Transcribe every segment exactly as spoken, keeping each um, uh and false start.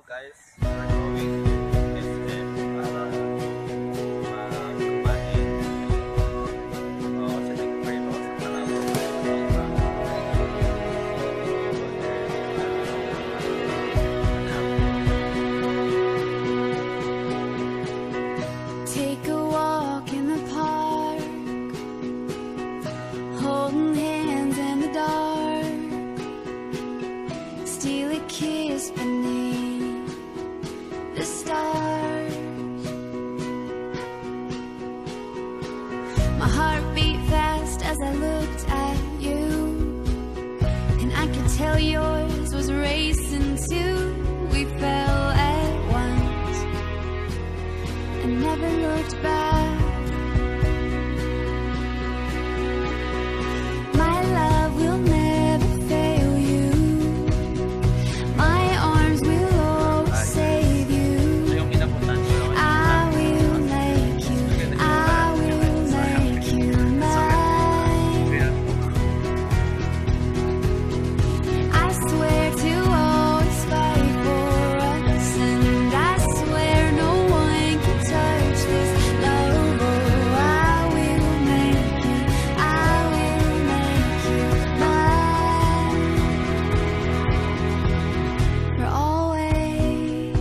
now guys, we're going to visit para magkumain. O, kasi nag-prito sa Palawan. Take a walk in the park, holding hands in the dark, steal a kiss beneath the stars. My heart beat fast as I looked at you, and I could tell yours was racing too. We fell at once and never looked back. My love will never fail you. My arms will always save you. I will make you, I will make you mine. I swear to always fight for us, and I swear no one can touch this love. Oh, I will make you, I will make you mine for always.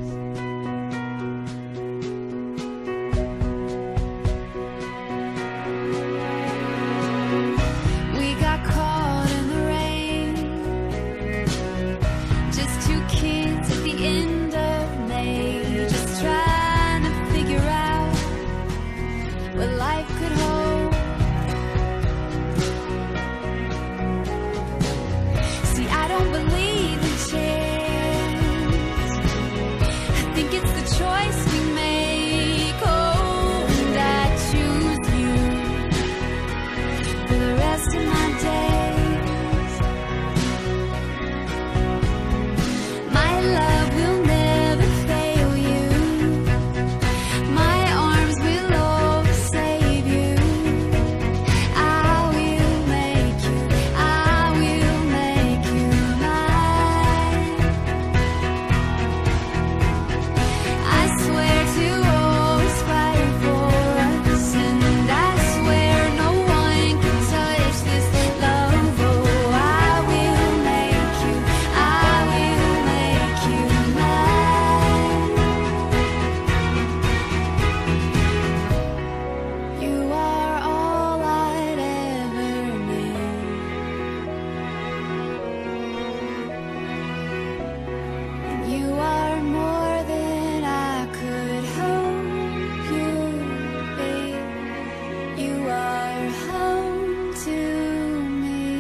We got caught in the rain, just two kids at the end of May, just trying to figure out what life could hold. See, I don't believe in chance. I think it's the choice we make. Oh, and I choose you for the rest of my days. My love will never fail you. My arms will always save you. I will make you, I will make you mine. I swear to always fight for us, and I swear no one can touch this love. Oh, I will make you, I will make you mine. You are all I'd ever need, and you are more than I could hope you'd be. You are home to me.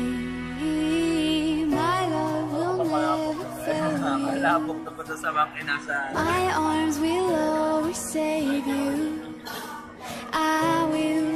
My love will never fail you. Malabog na po sa mga inasa. My arms will always save you. I will